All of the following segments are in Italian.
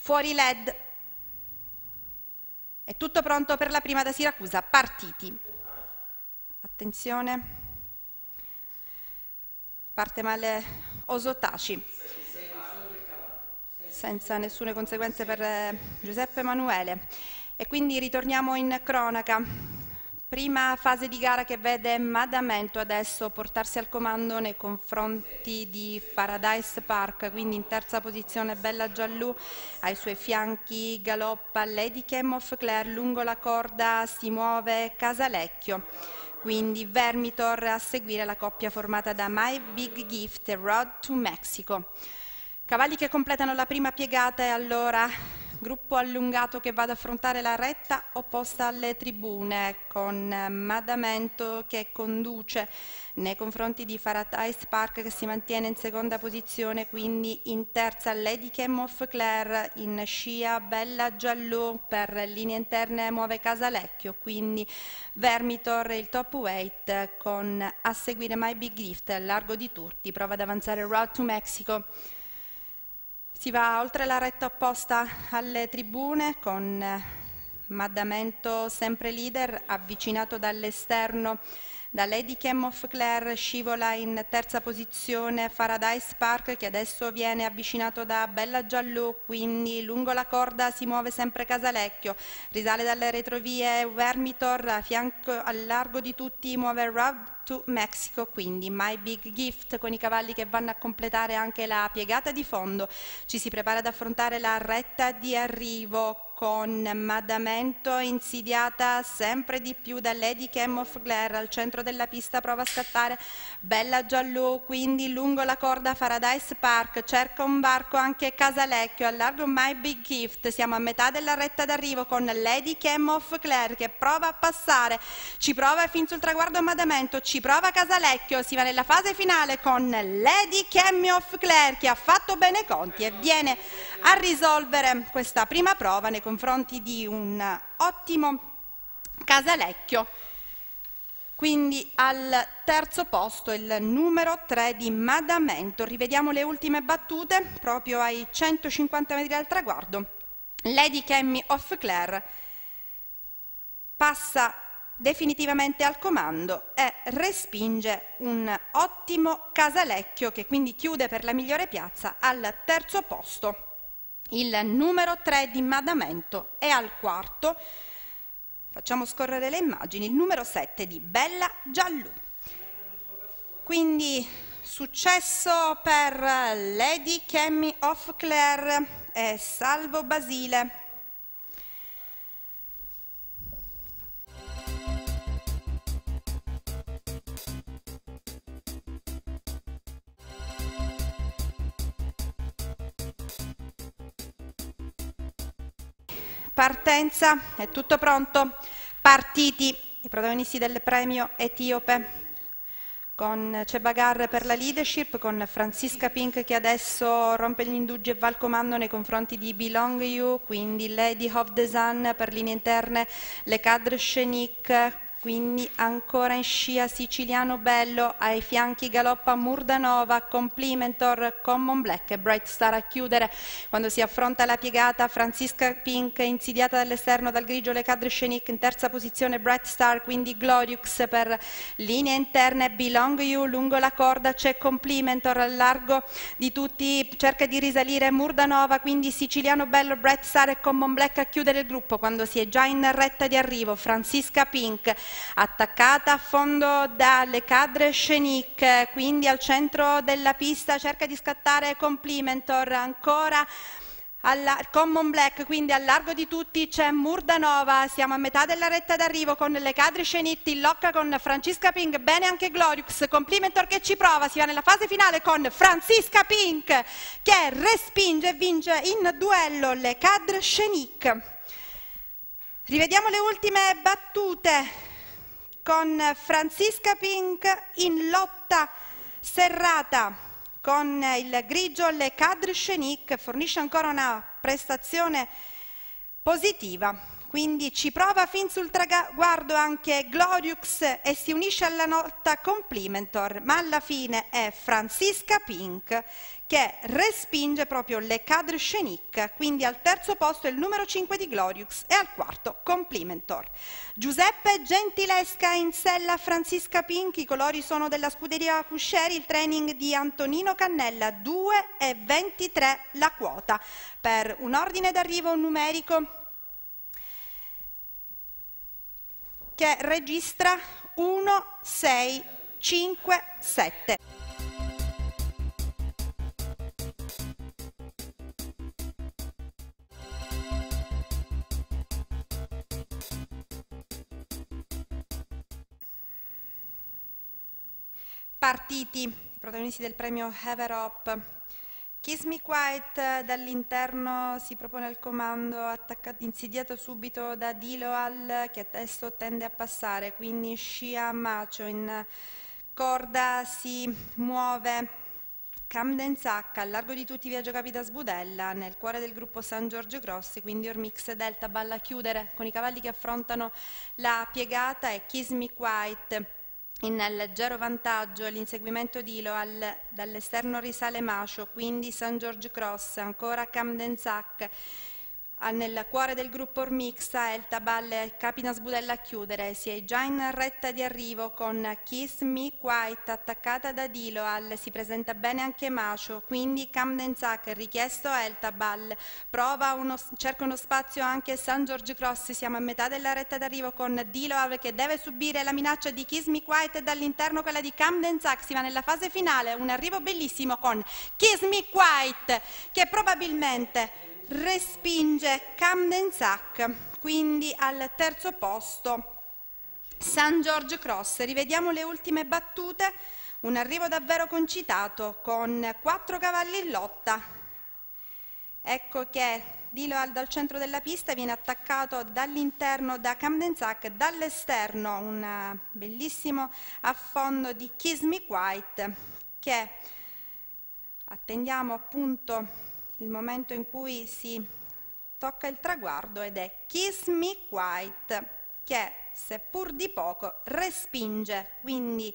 fuori LED. È tutto pronto per la prima da Siracusa, partiti. Attenzione, parte male Osotaci, senza nessune conseguenze per Giuseppe Emanuele. E quindi ritorniamo in cronaca. Prima fase di gara che vede Madamento adesso portarsi al comando nei confronti di Paradise Park, quindi in terza posizione Bella Giallù, ai suoi fianchi galoppa Lady Chem of Claire, lungo la corda si muove Casalecchio, quindi Vermitor a seguire la coppia formata da My Big Gift e Road to Mexico. Cavalli che completano la prima piegata e allora gruppo allungato che va ad affrontare la retta opposta alle tribune con Madamento che conduce nei confronti di Paradise Park che si mantiene in seconda posizione, quindi in terza Lady Chem of Claire, in scia Bella Giallù, per linee interne muove Casalecchio, quindi Vermitor il top weight con a seguire My Big Gift, largo di tutti, prova ad avanzare Road to Mexico. Si va oltre la retta opposta alle tribune con Madamento sempre leader, avvicinato dall'esterno da Lady Chem of Claire, scivola in terza posizione Paradise Park che adesso viene avvicinato da Bella Giallù, quindi lungo la corda si muove sempre Casalecchio, risale dalle retrovie Vermitor, a fianco al largo di tutti muove Road to Mexico, quindi My Big Gift con i cavalli che vanno a completare anche la piegata di fondo. Ci si prepara ad affrontare la retta di arrivo con Madamento insidiata sempre di più da Lady Chem of Claire, al centro della pista prova a scattare Bella Giallù, quindi lungo la corda Paradise Park, cerca un varco anche Casalecchio, al largo My Big Gift, siamo a metà della retta d'arrivo con Lady Chem of Claire che prova a passare, ci prova fin sul traguardo Madamento, ci prova Casalecchio, si va nella fase finale con Lady Chem of Claire che ha fatto bene i conti e viene a risolvere questa prima prova nei confronti di un ottimo Casalecchio. Quindi al terzo posto il numero 3 di Madamento. Rivediamo le ultime battute proprio ai 150 metri dal traguardo. Lady Chem of Claire passa definitivamente al comando e respinge un ottimo Casalecchio che quindi chiude per la migliore piazza al terzo posto. Il numero 3 di Madamento e al quarto, facciamo scorrere le immagini, il numero 7 di Bella Giallù. Quindi successo per Lady Chem of Claire e Salvo Basile. Partenza, è tutto pronto, partiti i protagonisti del premio etiope con Cebagar per la leadership, con Francisca Pink che adesso rompe gli indugi e va al comando nei confronti di Belong You, quindi Lady of the Sun per linee interne, Le Cadre Scenic, quindi ancora in scia Siciliano Bello, ai fianchi galoppa Murdanova, Complimentor, Common Black e Bright Star a chiudere quando si affronta la piegata. Francisca Pink insidiata dall'esterno dal grigio Le Cadre Scenic, in terza posizione Bright Star, quindi Gloriux per linee interne, Belong You, lungo la corda c'è Complimentor, al largo di tutti cerca di risalire Murdanova, quindi Siciliano Bello, Bright Star e Common Black a chiudere il gruppo quando si è già in retta di arrivo. Francisca Pink attaccata a fondo dalle Cadre Scenic, quindi al centro della pista cerca di scattare Complimentor, ancora Common Black, quindi al largo di tutti c'è Murdanova, siamo a metà della retta d'arrivo con Le Cadre Scenic, in locca con Francisca Pink, bene anche Gloriux, Complimentor che ci prova, si va nella fase finale con Francisca Pink che respinge e vince in duello Le Cadre Scenic. Rivediamo le ultime battute con Francisca Pink in lotta serrata con il grigio Le Cadre Scenic, fornisce ancora una prestazione positiva quindi ci prova fin sul traguardo anche Gloriux e si unisce alla lotta Complimentor, ma alla fine è Franziska Pink che respinge proprio Le Cadre Scenic, quindi al terzo posto è il numero 5 di Gloriux e al quarto Complimentor. Giuseppe Gentilesca in sella Franziska Pink, i colori sono della scuderia Cuscieri, il training di Antonino Cannella, 2,23 la quota, per un ordine d'arrivo numerico che registra 1,657. Partiti, i protagonisti del premio Ever Up. Kiss Me Quiet dall'interno si propone al comando, insidiato subito da Diloal che adesso tende a passare, quindi Shia Macho in corda si muove Camden Zacca, al largo di tutti Viaggio Capita Sbudella, nel cuore del gruppo San Giorgio Grossi, quindi Ormix Delta balla a chiudere con i cavalli che affrontano la piegata e Kiss Me Quiet in leggero vantaggio. L'inseguimento di Iloal, dall'esterno risale Macio, quindi San George Cross, ancora Camden Zac, nel cuore del gruppo Ormixa, Elta Balle e Capina Sbudella a chiudere. Si è già in retta di arrivo con Kiss Me Quiet attaccata da Diloal, si presenta bene anche Macio, quindi Camden Zac, richiesto Elta Balle, cerca uno spazio anche San George Cross. Siamo a metà della retta d'arrivo con Diloal che deve subire la minaccia di Kiss Me Quiet e dall'interno quella di Camden Zac. Si va nella fase finale, un arrivo bellissimo con Kiss Me Quiet che probabilmente respinge Camden Zac, quindi al terzo posto San George Cross. Rivediamo le ultime battute, un arrivo davvero concitato con 4 cavalli in lotta. Ecco che Diloal dal centro della pista viene attaccato dall'interno da Camden Zac, dall'esterno un bellissimo affondo di Kiss Me Quiet che attendiamo appunto il momento in cui si tocca il traguardo, ed è Kiss Me Quiet che, seppur di poco, respinge, quindi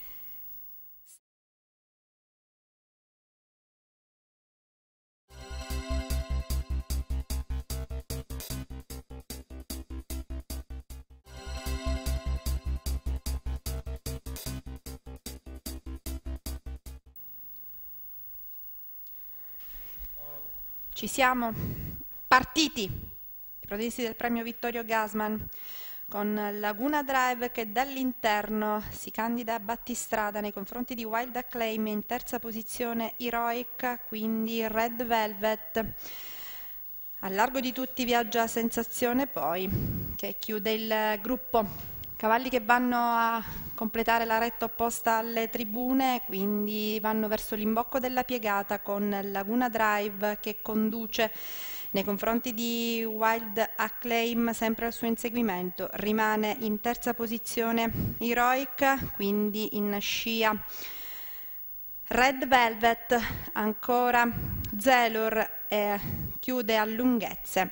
ci siamo partiti, i protagonisti del premio Vittorio Gassman, con Laguna Drive che dall'interno si candida a battistrada nei confronti di Wild Acclaim, in terza posizione Heroic, quindi Red Velvet. Al largo di tutti viaggia Sensazione poi, che chiude il gruppo. Cavalli che vanno a completare la retta opposta alle tribune, quindi vanno verso l'imbocco della piegata con Laguna Drive che conduce nei confronti di Wild Acclaim sempre al suo inseguimento. Rimane in terza posizione Heroic, quindi in scia Red Velvet, ancora Zelur e chiude a lunghezze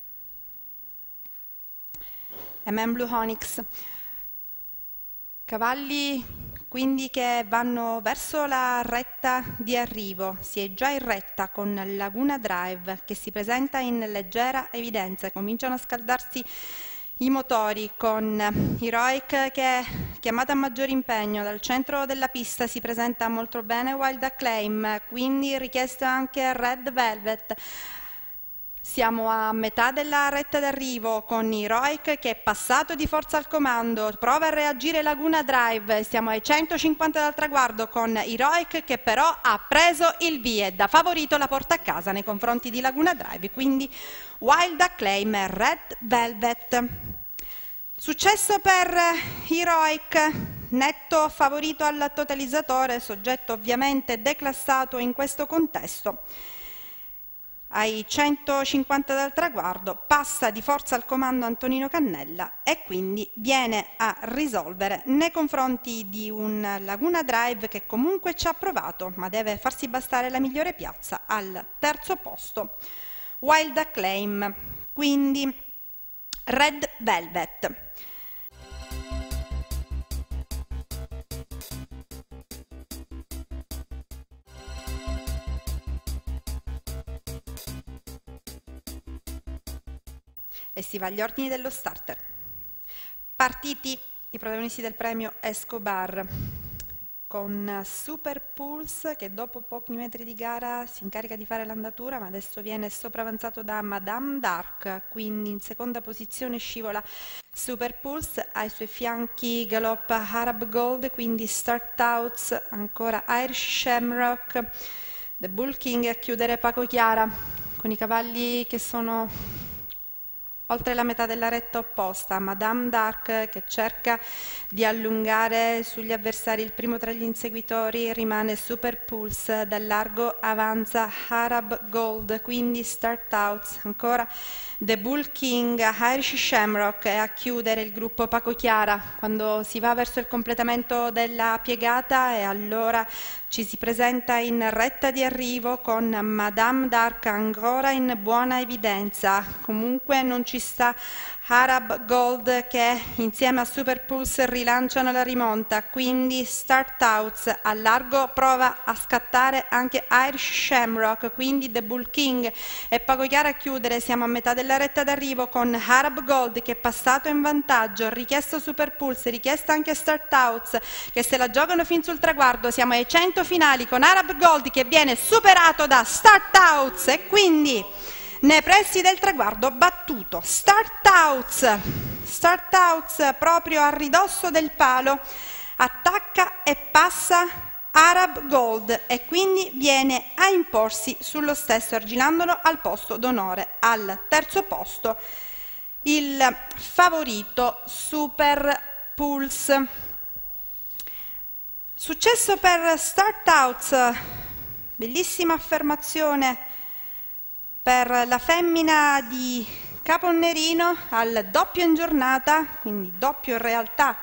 MM Blue Onyx. Cavalli quindi che vanno verso la retta di arrivo. Si è già in retta con Laguna Drive che si presenta in leggera evidenza. Cominciano a scaldarsi i motori con Heroic che è chiamata a maggior impegno. Dal centro della pista si presenta molto bene Wild Acclaim, quindi richiesto anche Red Velvet. Siamo a metà della retta d'arrivo con Heroic che è passato di forza al comando, prova a reagire Laguna Drive, siamo ai 150 dal traguardo con Heroic che però ha preso il via e da favorito la porta a casa nei confronti di Laguna Drive, quindi Wild Acclaim e Red Velvet. Successo per Heroic, netto favorito al totalizzatore, soggetto ovviamente declassato in questo contesto. Ai 150 dal traguardo passa di forza al comando Antonino Cannella e quindi viene a risolvere nei confronti di un Laguna Drive che comunque ci ha provato, ma deve farsi bastare la migliore piazza al terzo posto. Wild Acclaim, quindi Red Velvet. E si va agli ordini dello starter. Partiti i protagonisti del premio Escobar con Super Pulse, che dopo pochi metri di gara si incarica di fare l'andatura, ma adesso viene sopravanzato da Madame Dark, quindi in seconda posizione scivola Super Pulse, ai suoi fianchi galoppa Arab Gold, quindi Start Outs, ancora Irish Shamrock, The Bull King a chiudere Paco Chiara, con i cavalli che sono oltre la metà della retta opposta. Madame Dark, che cerca di allungare sugli avversari, il primo tra gli inseguitori rimane Super Pulse, dal largo avanza Arab Gold, quindi Start Outs, ancora The Bull King, Irish Shamrock, e a chiudere il gruppo Paco Chiara. Quando si va verso il completamento della piegata, e allora ci si presenta in retta di arrivo con Madame Dark ancora in buona evidenza. Comunque non ci sta Arab Gold, che insieme a Super Pulse rilanciano la rimonta, quindi Start Outs. A largo prova a scattare anche Irish Shamrock, quindi The Bull King, e Paco Chiara a chiudere. Siamo a metà della retta d'arrivo con Arab Gold che è passato in vantaggio, richiesto Super Pulse, richiesta anche Start Outs, che se la giocano fin sul traguardo. Siamo ai 100 finali con Arab Gold che viene superato da Start Outs, e quindi nei pressi del traguardo battuto Start Outs proprio a ridosso del palo, attacca e passa Arab Gold, e quindi viene a imporsi sullo stesso, arginandolo al posto d'onore. Al terzo posto il favorito Super Pulse. Successo per Start Outs, bellissima affermazione per la femmina di Caponnerino, al doppio in giornata, quindi doppio in realtà.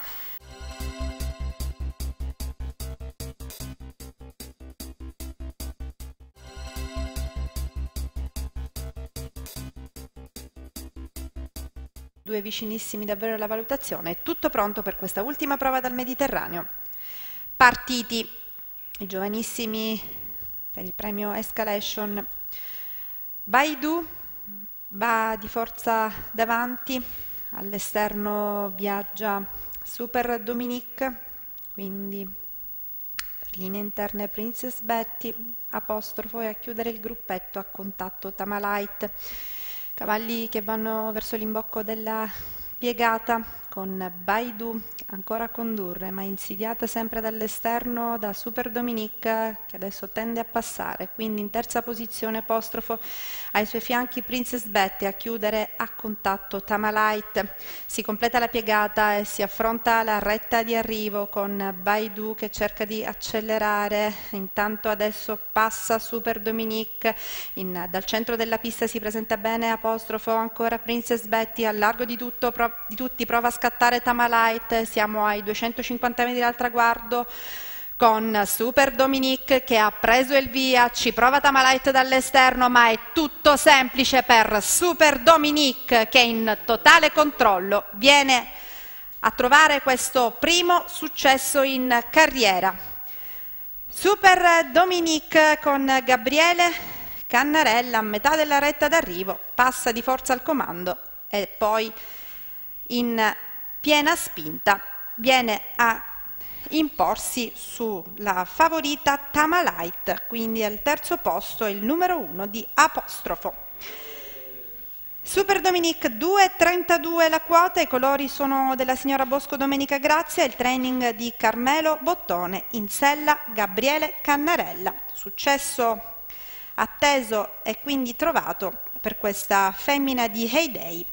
Due vicinissimi davvero alla valutazione. Tutto pronto per questa ultima prova dal Mediterraneo. Partiti i giovanissimi per il premio Escalation. Baidu va di forza davanti, all'esterno viaggia Super Dominique, quindi per linee interne Princess Betty, apostrofo, e a chiudere il gruppetto a contatto Tamalite. Cavalli che vanno verso l'imbocco della piegata, con Baidu ancora a condurre, ma insidiata sempre dall'esterno da Super Dominique, che adesso tende a passare, quindi in terza posizione apostrofo, ai suoi fianchi Princess Betty, a chiudere a contatto Tamalite. Si completa la piegata e si affronta la retta di arrivo con Baidu che cerca di accelerare. Intanto adesso passa Super Dominique, dal centro della pista si presenta bene apostrofo ancora Princess Betty, al largo di tutti prova a scattare Tamalite. Siamo ai 250 metri dal traguardo con Super Dominique che ha preso il via, ci prova Tamalite dall'esterno, ma è tutto semplice per Super Dominique, che in totale controllo viene a trovare questo primo successo in carriera. Super Dominique con Gabriele Cannarella a metà della retta d'arrivo, passa di forza al comando e poi in piena spinta viene a imporsi sulla favorita Tamalite, quindi al terzo posto il numero 1 di apostrofo. Super Dominique 2,32 la quota, i colori sono della signora Bosco Domenica Grazia, il training di Carmelo Bottone, in sella Gabriele Cannarella. Successo atteso e quindi trovato per questa femmina di Heyday.